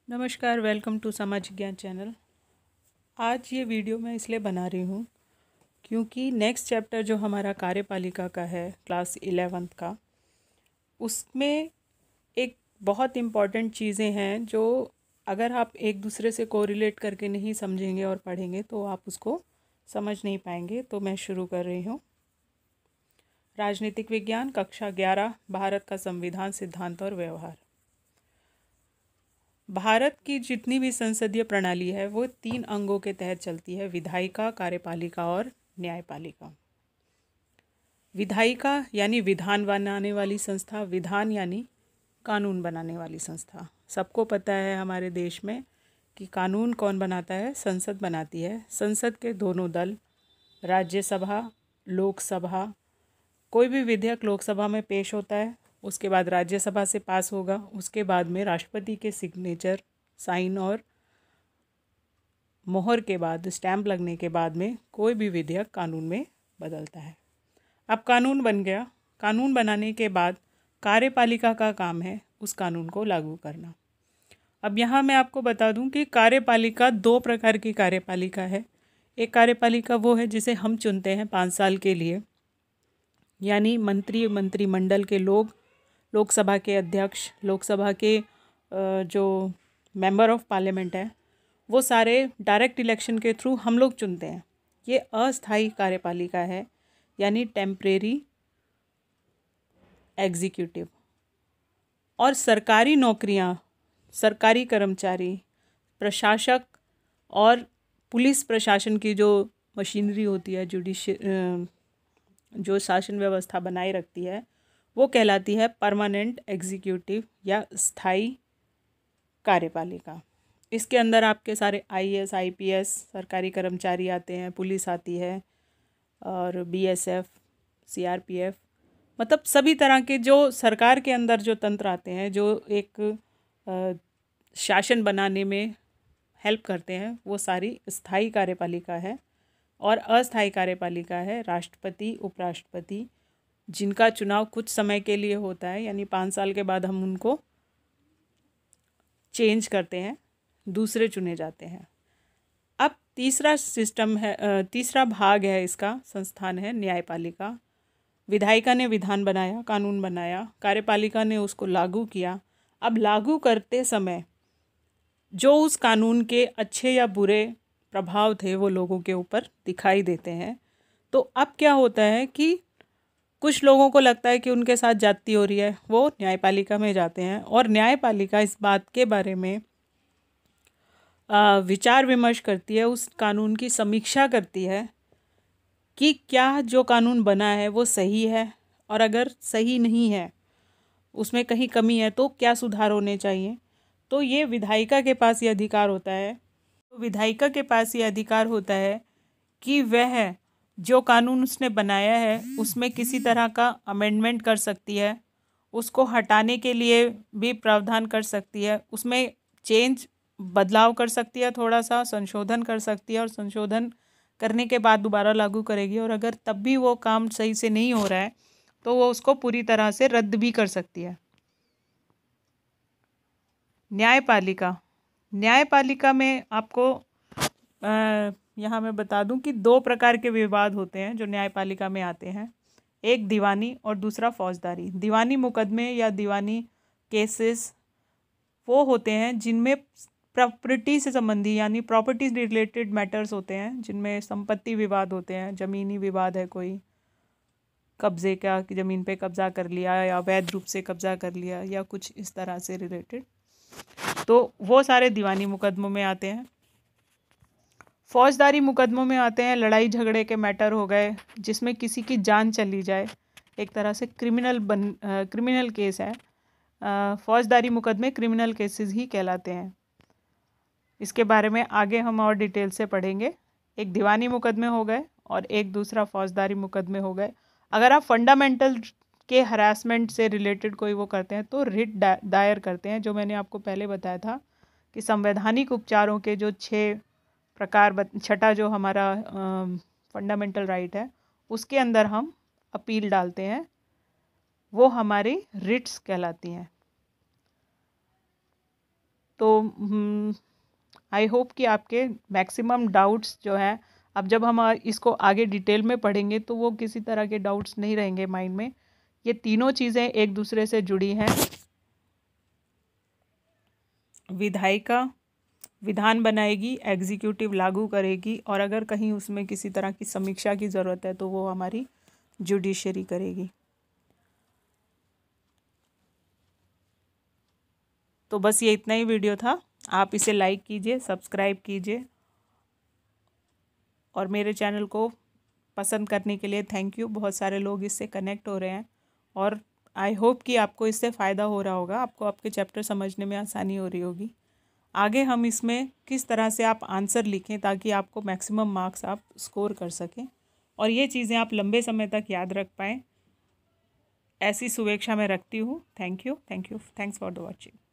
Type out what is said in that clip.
नमस्कार, welcome to सामाजिक ज्ञान चैनल। आज ये वीडियो मैं इसलिए बना रही हूँ क्योंकि नेक्स्ट चैप्टर जो हमारा कार्यपालिका का है क्लास 11th का, उसमें एक बहुत इम्पॉर्टेंट चीज़ें हैं जो अगर आप एक दूसरे से कोरिलेट करके नहीं समझेंगे और पढ़ेंगे तो आप उसको समझ नहीं पाएंगे। तो मैं शुरू कर रही हूँ। राजनीतिक विज्ञान, कक्षा 11, भारत का संविधान, सिद्धांत और व्यवहार। भारत की जितनी भी संसदीय प्रणाली है वो 3 अंगों के तहत चलती है: विधायिका, कार्यपालिका और न्यायपालिका। विधायिका यानी विधान बनाने वाली संस्था, विधान यानी कानून बनाने वाली संस्था। सबको पता है हमारे देश में कि कानून कौन बनाता है? संसद बनाती है। संसद के दोनों दल, राज्यसभा, लोकसभा, कोई भी विधेयक लोकसभा में पेश होता है, उसके बाद राज्यसभा से पास होगा, उसके बाद में राष्ट्रपति के सिग्नेचर, साइन और मोहर के बाद, स्टैम्प लगने के बाद में कोई भी विधेयक कानून में बदलता है। अब कानून बन गया। कानून बनाने के बाद कार्यपालिका का काम है उस कानून को लागू करना। अब यहाँ मैं आपको बता दूँ कि कार्यपालिका 2 प्रकार की कार्यपालिका है। एक कार्यपालिका वो है जिसे हम चुनते हैं 5 साल के लिए, यानी मंत्रिमंडल के लोग, लोकसभा के अध्यक्ष, लोकसभा के जो मेंबर ऑफ पार्लियामेंट है, वो सारे डायरेक्ट इलेक्शन के थ्रू हम लोग चुनते हैं। ये अस्थायी कार्यपालिका है, यानी टेम्परेरी एग्जीक्यूटिव। और सरकारी नौकरियां, सरकारी कर्मचारी, प्रशासक और पुलिस प्रशासन की जो मशीनरी होती है, जो शासन व्यवस्था बनाए रखती है, वो कहलाती है परमानेंट एग्जीक्यूटिव या स्थायी कार्यपालिका। इसके अंदर आपके सारे आईएएस, आईपीएस सरकारी कर्मचारी आते हैं, पुलिस आती है और बीएसएफ, सीआरपीएफ, मतलब सभी तरह के जो सरकार के अंदर जो तंत्र आते हैं, जो एक शासन बनाने में हेल्प करते हैं, वो सारी स्थायी कार्यपालिका है। और अस्थायी कार्यपालिका है राष्ट्रपति, उपराष्ट्रपति, जिनका चुनाव कुछ समय के लिए होता है, यानी 5 साल के बाद हम उनको चेंज करते हैं, दूसरे चुने जाते हैं। अब तीसरा सिस्टम है, तीसरा भाग है इसका, संस्थान है न्यायपालिका। विधायिका ने विधान बनाया, कानून बनाया, कार्यपालिका ने उसको लागू किया। अब लागू करते समय जो उस कानून के अच्छे या बुरे प्रभाव थे वो लोगों के ऊपर दिखाई देते हैं। तो अब क्या होता है कि कुछ लोगों को लगता है कि उनके साथ ज्यादती हो रही है, वो न्यायपालिका में जाते हैं और न्यायपालिका इस बात के बारे में विचार विमर्श करती है, उस कानून की समीक्षा करती है कि क्या जो कानून बना है वो सही है, और अगर सही नहीं है, उसमें कहीं कमी है, तो क्या सुधार होने चाहिए। तो ये विधायिका के पास ये अधिकार होता है। तो विधायिका के पास ये अधिकार होता है कि वह जो कानून उसने बनाया है उसमें किसी तरह का अमेंडमेंट कर सकती है, उसको हटाने के लिए भी प्रावधान कर सकती है, उसमें बदलाव कर सकती है, थोड़ा सा संशोधन कर सकती है, और संशोधन करने के बाद दोबारा लागू करेगी। और अगर तब भी वो काम सही से नहीं हो रहा है तो वो उसको पूरी तरह से रद्द भी कर सकती है। न्यायपालिका, न्यायपालिका में आपको यहाँ मैं बता दूं कि 2 प्रकार के विवाद होते हैं जो न्यायपालिका में आते हैं। एक दीवानी और दूसरा फौजदारी। दीवानी मुकदमे या दीवानी केसेस वो होते हैं जिनमें प्रॉपर्टी से संबंधी, यानी प्रॉपर्टी रिलेटेड मैटर्स होते हैं, जिनमें संपत्ति विवाद होते हैं, ज़मीनी विवाद है, कोई कब्जे का, कि ज़मीन पे कब्जा कर लिया या अवैध रूप से कब्जा कर लिया या कुछ इस तरह से रिलेटेड, तो वो सारे दीवानी मुकदमों में आते हैं। फौजदारी मुकदमों में आते हैं लड़ाई झगड़े के मैटर हो गए, जिसमें किसी की जान चली जाए, एक तरह से क्रिमिनल केस है। फौजदारी मुकदमे क्रिमिनल केसेस ही कहलाते हैं। इसके बारे में आगे हम और डिटेल से पढ़ेंगे। एक दीवानी मुकदमे हो गए और एक दूसरा फौजदारी मुकदमे हो गए। अगर आप फंडामेंटल के हरासमेंट से रिलेटेड कोई वो करते हैं तो रिट दायर करते हैं, जो मैंने आपको पहले बताया था कि संवैधानिक उपचारों के जो 6 प्रकार, छठा जो हमारा फंडामेंटल राइट है, उसके अंदर हम अपील डालते हैं, वो हमारी रिट्स कहलाती हैं। तो आई होप कि आपके मैक्सिमम डाउट्स जो हैं, अब जब हम इसको आगे डिटेल में पढ़ेंगे तो वो किसी तरह के डाउट्स नहीं रहेंगे माइंड में। ये तीनों चीज़ें एक दूसरे से जुड़ी हैं। विधायिका विधान बनाएगी, एग्जीक्यूटिव लागू करेगी, और अगर कहीं उसमें किसी तरह की समीक्षा की ज़रूरत है तो वो हमारी जुडिशरी करेगी। तो बस ये इतना ही वीडियो था। आप इसे लाइक कीजिए, सब्सक्राइब कीजिए, और मेरे चैनल को पसंद करने के लिए थैंक यू। बहुत सारे लोग इससे कनेक्ट हो रहे हैं, और आई होप कि आपको इससे फ़ायदा हो रहा होगा, आपको आपके चैप्टर समझने में आसानी हो रही होगी। आगे हम इसमें किस तरह से आप आंसर लिखें ताकि आपको मैक्सिमम मार्क्स आप स्कोर कर सकें, और ये चीज़ें आप लंबे समय तक याद रख पाएँ, ऐसी शुभेच्छा मैं रखती हूँ। Thank you, thanks for the watching.